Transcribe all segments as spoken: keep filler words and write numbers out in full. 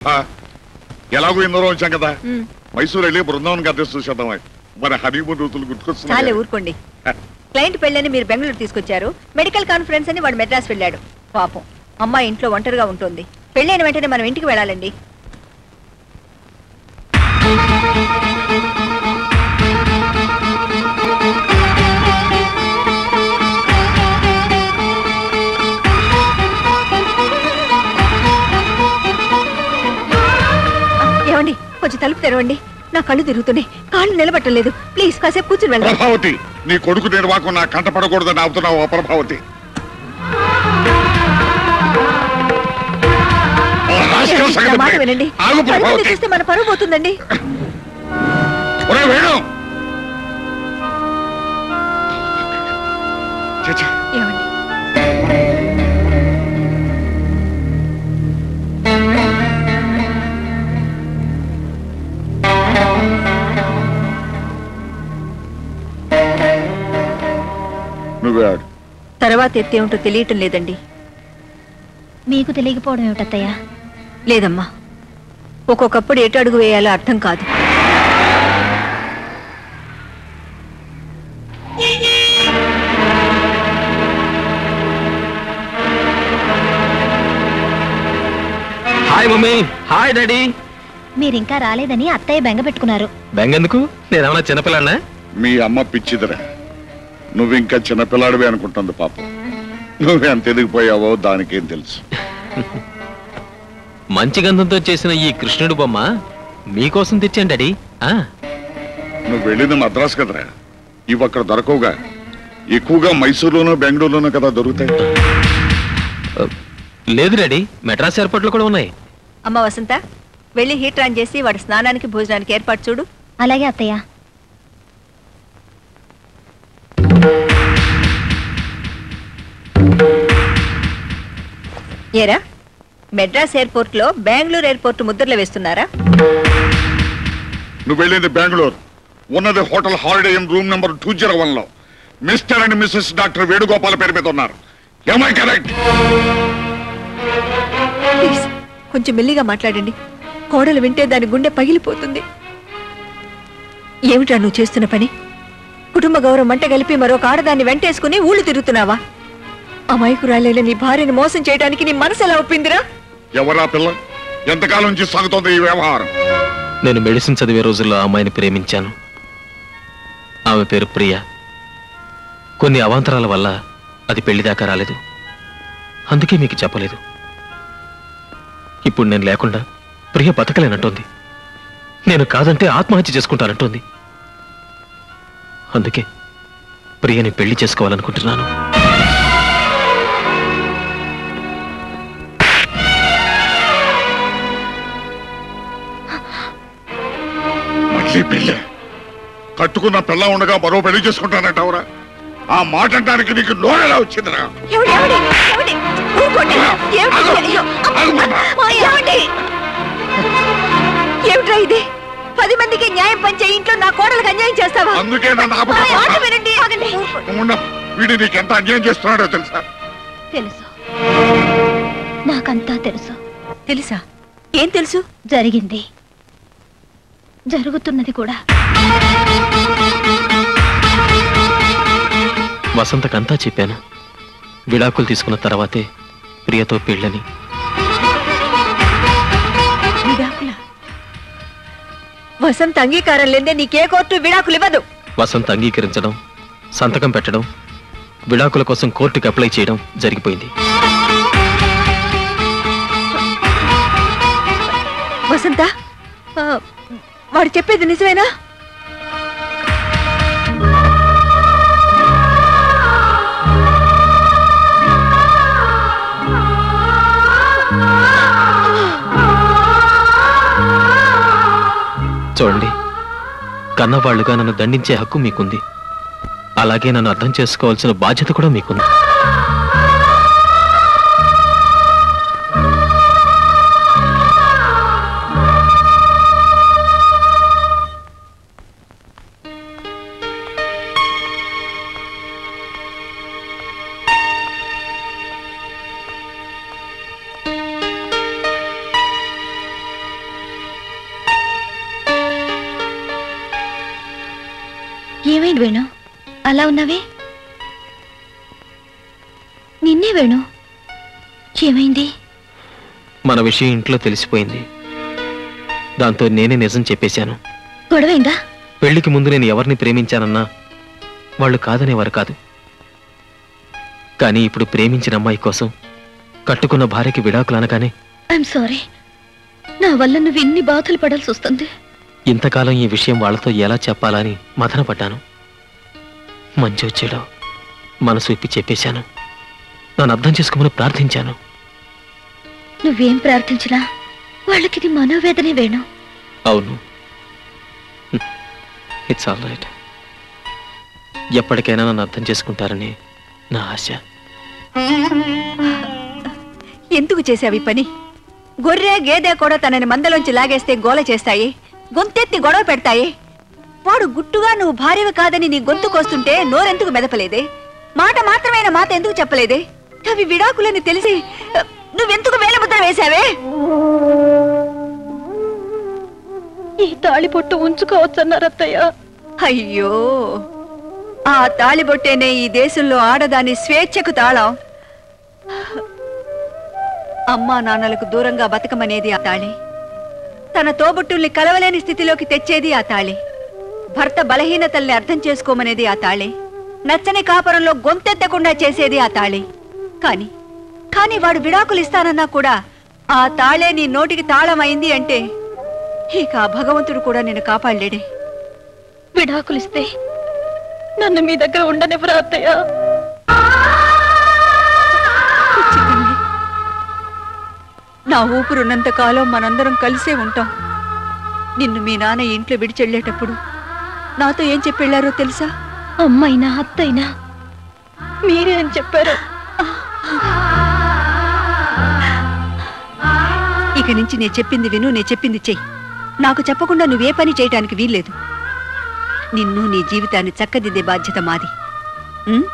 ఎలాగో ఇందరూ వచ్చాం కదా మైసూర్ వెళ్ళి బృందావన్ గద్దె చూసేద్దాం మన హనీమూన్ రోజులు గుర్తుకొస్తున్నాయి. ఊరుకోండి. క్లయింట్ పెళ్ళని మీరు బెంగళూరు తీసుకొచ్చారు, మెడికల్ కాన్ఫరెన్స్ అని వాడు మెడ్రాస్ వెళ్ళాడు. పాపం అమ్మాయి ఇంట్లో ఒంటరిగా ఉంటుంది. పెళ్ళైన వెంటనే మనం ఇంటికి వెళ్ళాలండి. ఏమండి, కొంచెం తలుపు తెరవండి. నా కళ్ళు తిరుగుతున్నాయి, కాళ్ళు నిలబట్టలేదు. ప్లీజ్ కాసేపు కూర్చుని వెళ్ళండి. ప్రభావతి, నీ కొడుకు నిర్వాహకం నా కంట పడకూడదని అవుతున్నావు. ప్రభావతి, మాట వినండి. చూస్తే మన పరువు పోతుందండి. ఏమండి, తర్వాత ఎత్తే ఉంటో తెలియటం లేదండి. మీకు తెలియకపోవడం ఏమిటత్తయ్యా? లేదమ్మా, ఒక్కొక్కప్పుడు ఎటు అడుగు వేయాలో అర్థం కాదు. Hi mummy. Hi daddy. మీరింకా రాలేదని అత్తయ్య బెంగ పెట్టుకున్నారు. బెంగెందుకు? నేనేమన్నా చిన్నపిల్లన్నా? మీ అమ్మ పిచ్చిదిరా, నువ్వు ఇంకా చిన్నపిల్లాడివే అనుకుంటుంది పాపం. నువ్వెంత ఎదిగిపోయావో దానికేం తెలుసు. మంచి గంధంతో చేసిన ఈ కృష్ణుడు బొమ్మ మీకోసం తెచ్చాను డాడీ. నువ్వు వెళ్ళింది మద్రాసు కదరా, ఇవి అక్కడ దొరకవుగా. ఎక్కువగా మైసూరులోనూ బెంగళూరులోనూ కదా దొరుకుతాయి. లేదు డాడీ, మెడ్రాస్ ఎయిర్పోర్ట్ లో కూడా ఉన్నాయి. అమ్మ వసంత, వెళ్ళి హీటర్ ఆన్ చేసి వాడి స్నానానికి భోజనానికి ఏర్పాటు చూడు. అలాగే అత్తయ్య. ఏరా, మెడ్రాస్ ఎయిర్పోర్ట్ లో బెంగళూరు ఎయిర్పోర్ట్ ముద్రలు వేస్తున్నారా? నువ్వు వెళ్ళింది బెంగళూరు, ఉన్నది hotel Holiday Inn room number two zero one లో Mr and Mrs doctor Venugopal పేరు మీద ఉన్నారు. Am I correct? ప్లీజ్ కొంచెం మెల్లిగా మాట్లాడండి. కోడలు వింటే దాని గుండె పగిలిపోతుంది. ఏమిటా నువ్వు చేస్తున్న పని? కుటుంబ గౌరవం మంట కలిపి మరొక ఆడదాన్ని వెంటేసుకుని ఊళ్ళు తిరుగుతున్నావా? అమాయకురాలైన నీ భార్యని మోసం చేయడానికి నీ మనసు ఎలా ఒప్పిందిరా? ఎవరా పిల్ల? ఎంతకాలం నుంచి సాగుతోంది ఈ వ్యవహారం? నేను మెడిసిన్ చదివే రోజుల్లో అమ్మాయిని ప్రేమించాను. ఆమె పేరు ప్రియ. కొన్ని అవాంతరాల వల్ల అది పెళ్లి దాకా రాలేదు. అందుకే మీకు చెప్పలేదు. ఇప్పుడు నేను లేకుండా ప్రియ బతకలేనంటోంది. నేను కాదంటే ఆత్మహత్య చేసుకుంటానంటోంది. అందుకే ప్రియని పెళ్లి చేసుకోవాలనుకుంటున్నాను. పెళ్ళి కట్టుకున్న పిల్ల ఉండగా మరో పెళ్లి చేసుకుంటానంటావురా? ఆ మాట అంటానికి నీకు నోరెలా వచ్చిందిరా? ఏమిట్రా ఇది? పది మందికి న్యాయం పంచే ఇంట్లో నా కోడలకు అన్యాయం చేస్తావా? అందుకే వీడు నీకెంత అన్యాయం చేస్తున్నాడో తెలుసా? తెలుసు, నాకంతా తెలుసు. తెలుసా? ఏం తెలుసు? జరిగింది, జరుగుతున్నది కూడా. వసంతకంతా చెప్పాను. విడాకులు తీసుకున్న తర్వాతే ప్రియతో పెళ్ళని. వసంత అంగీకారం లేదే నీకే కోర్టు విడాకులు ఇవ్వదు. వసంత అంగీకరించడం, సంతకం పెట్టడం, విడాకుల కోసం కోర్టుకి అప్లై చేయడం జరిగిపోయింది. వసంత, వాడు చెప్పేది నిజమేనా? చూడండి, కన్నవాళ్లుగా నన్ను దండించే హక్కు మీకుంది. అలాగే నన్ను అర్థం చేసుకోవాల్సిన బాధ్యత కూడా మీకుంది. ఏమైంది వేణు? అలా ఉన్నావే? నిన్నే వేణు, ఏమైంది? మన విషయం ఇంట్లో తెలిసిపోయింది. దాంతో నేనే నిజం చెప్పేశాను. గొడవైందా? పెళ్లికి ముందు నేను ఎవరిని ప్రేమించానన్నా వాళ్ళు కాదనేవారు కాదు. కానీ ఇప్పుడు ప్రేమించిన అమ్మాయి కోసం కట్టుకున్న భార్యకి విడాకులు అనగానే ఐఎమ్ సారీ. నా వల్ల నువ్వు ఇన్ని బాధలు పడాల్సి వస్తుంది. ఇంతకాలం ఈ విషయం వాళ్ళతో ఎలా చెప్పాలని మదన పడ్డాను. మంచి వచ్చేలో మనసు ఇప్పి చెప్పేశాను. నన్ను అర్థం చేసుకోమని ప్రార్థించాను. నువ్వేం ప్రార్థించినా వాళ్ళకిది మనోవేదనే వేణు. అవును, ఇట్స్ ఆల్ రైట్. ఎప్పటికైనా నన్ను అర్థం చేసుకుంటారని నా ఆశ. ఎందుకు చేసావి పని? గొర్రె గేదె కూడా తనని మందలోంచి లాగేస్తే గోల చేస్తాయి, గొంతెత్తి గొడవ పెడతాయి. వాడు గుట్టుగా నువ్వు భార్యవి కాదని నీ గొంతు కోస్తుంటే నోరెందుకు మెదపలేదే? మాట మాత్రమైన మాట ఎందుకు చెప్పలేదే? అవి విడాకులని తెలిసి నువ్వెందుకు వేలముద్ర వేశావే? ఈ తాళిబొట్టు ఉంచుకోవచ్చన్నారు అత్తయ్య. అయ్యో, ఆ తాళిబొట్టేనే ఈ దేశంలో ఆడదాని స్వేచ్ఛకు తాళం. అమ్మా నాన్నలకు దూరంగా బతకమనేది ఆ తాళి. తన తోబుట్టుల్ని కలవలేని స్థితిలోకి తెచ్చేది ఆ తాళి. భర్త బలహీనతల్ని అర్థం చేసుకోమనేది ఆ తాళి. నచ్చని కాపురంలో గొంతెత్తకుండా చేసేది ఆ తాళి. కాని కాని వాడు విడాకులు ఇస్తానన్నా కూడా ఆ తాళే నీ నోటికి తాళం అయింది అంటే ఇక ఆ భగవంతుడు కూడా నేను కాపాడలేడే. విడాకులిస్తే నన్ను మీ దగ్గర ఉండనివ్వరా అత్తయ్య? నా ఊపిరున్నంత కాలం మనందరం కలిసే ఉంటాం. నిన్ను మీ నాన్న ఇంట్లో విడిచెళ్ళేటప్పుడు నాతో ఏం చెప్పెళ్ళారో తెలుసా? అమ్మైనా అత్తైనా మీరే అని చెప్పారు. ఇక నుంచి నే చెప్పింది విను, నే చెప్పింది చెయ్యి. నాకు చెప్పకుండా నువ్వే పని చేయటానికి వీల్లేదు. నిన్ను నీ జీవితాన్ని చక్కదిద్దే బాధ్యత మాది. ఉం?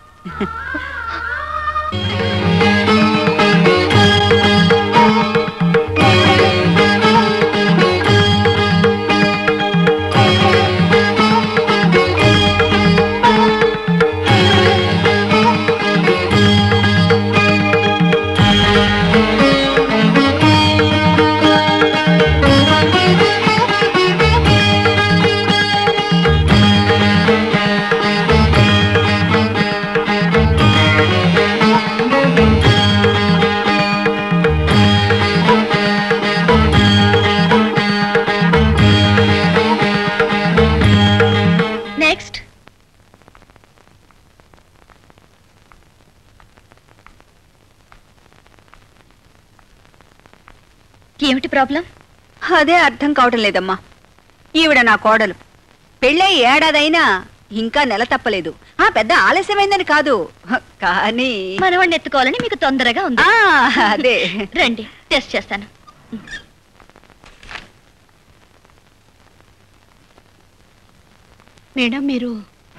నెక్స్ట్. ఏమిటి ప్రాబ్లం? అదే అర్థం కావటం లేదమ్మా. ఈవిడ నా కోడలు. పెళ్ళై ఏడాదైనా ఇంకా నెల తప్పలేదు. ఆ పెద్ద ఆలస్యమైందని కాదు, కానీ మనవాడిని ఎత్తుకోవాలని మీకు తొందరగా ఉంది. ఆ, అదే. రండి, టెస్ట్ చేస్తాను. మేడం, మీరు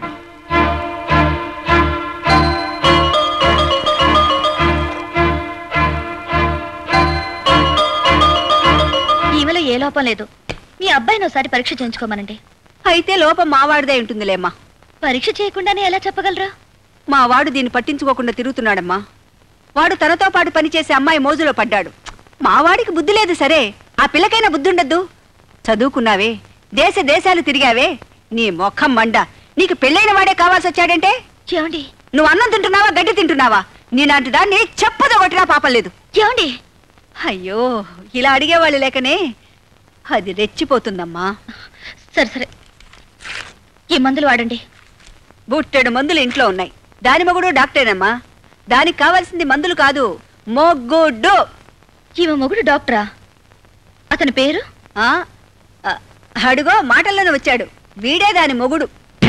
ఈమెలో ఏ లోపం లేదు. మీ అబ్బాయిని ఒకసారి పరీక్ష చేయించుకోమనండి. అయితే లోపం మావాడిదే ఉంటుందిలేమ్మా. పరీక్ష చేయకుండానే ఎలా చెప్పగలరా? మా వాడు దీన్ని పట్టించుకోకుండా తిరుగుతున్నాడమ్మా. వాడు తనతో పాటు పనిచేసే అమ్మాయి మోజులో పడ్డాడు. మావాడికి బుద్ధి లేదు సరే, ఆ పిల్లకైనా బుద్ధి ఉండద్దు. చదువుకున్నావే, దేశ దేశాలు తిరిగావే, నీ మొఖం మండ. నీకు పెళ్ళైన వాడే కావాల్సి వచ్చాడంటే ఏమండి? నువ్వు అన్నం తింటున్నావా, గడ్డి తింటున్నావా? నీలాంటి దాన్ని చెప్పదో కొట్టినా పాపం లేదు. ఏమండి? అయ్యో, ఇలా అడిగేవాళ్ళు లేకనే అది రెచ్చిపోతుందమ్మా. సరే సరే, ఈ మందులు వాడండి. బుట్టెడు మందులు ఇంట్లో ఉన్నాయి. దాని మొగుడు డాక్టరేనమ్మా. దానికి కావాల్సింది మందులు కాదు, మొగ్గుడు. ఈమె మొగుడు డాక్టరా? అతని పేరు? ఆ అడుగో మాటల్లోనే వచ్చాడు. వీడే దాని మొగుడు.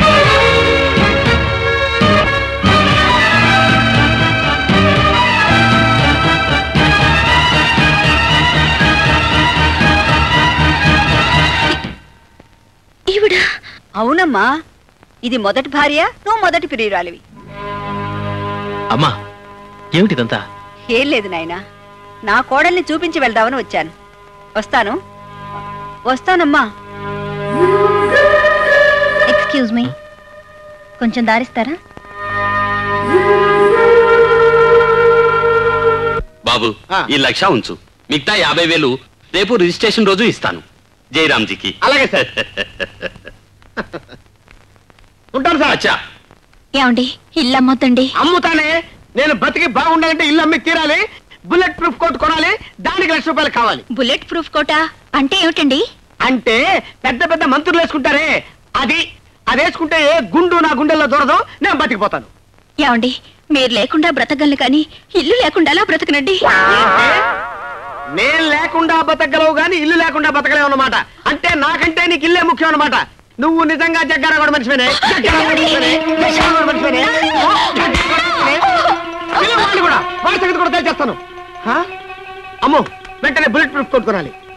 ఈవిడ? అవునమ్మా, ఇది మొదటి భార్య, నువ్వు మొదటి ప్రియురాలివి. అమ్మా, ఏమిటిదంతా? ఏం లేదు నాయనా, నా కోడల్ని చూపించి వెళ్దామని వచ్చాను. వస్తాను వస్తానమ్మా. ఎక్స్క్యూజ్ మీ, కొంచెం దారిస్తారా? బాబు ఈ లక్ష ఉంచు, మిగతా యాభై వేలు రేపు రిజిస్ట్రేషన్ రోజు ఇస్తాను జయరామ్జీకి. అలాగే సార్. ఉంటాను సార్. అచ్చా ఏమండి ఇల్లు అమ్మొద్దండి. అమ్ముతానే, నేను బతికి బాగుండాలంటే ఇల్లు అమ్మి తీరాలి. బుల్లెట్ ప్రూఫ్ కోట్ కొనాలి, దానికి లక్ష రూపాయలు కావాలి. బుల్లెట్ ప్రూఫ్ కోటా అంటే ఏమిటండి? అంటే పెద్ద పెద్ద మంత్రులు వేసుకుంటారే అది. అది వేసుకుంటే ఏ గుండు నా గుండెల్లో దూరదు, నేను బతికిపోతాను. ఏమండి మీరు లేకుండా బ్రతకగలను కానీ ఇల్లు లేకుండా అలా బ్రతకనండి. ఏంటి? నేను లేకుండా బతకగలవు గాని ఇల్లు లేకుండా బతకలేవు అన్నమాట. అంటే నాకంటే నీకు ఇల్లే ముఖ్యం అన్నమాట. నువ్వు నిజంగా జగ్గారా కూడా మనిషివేనే, జగ్గారా కూడా మనిషివేనే, జగ్గారా కూడా మనిషివేనే. ఓ, జగ్గారా కూడా మనిషివేనే. పిల్లలు వాళ్ళు కూడా వాళ్ళ సంగతి కూడా తెలిచేస్తాను. అమ్మో, వెంటనే బుల్లెట్ ప్రూఫ్ కొట్టుకోవాలి.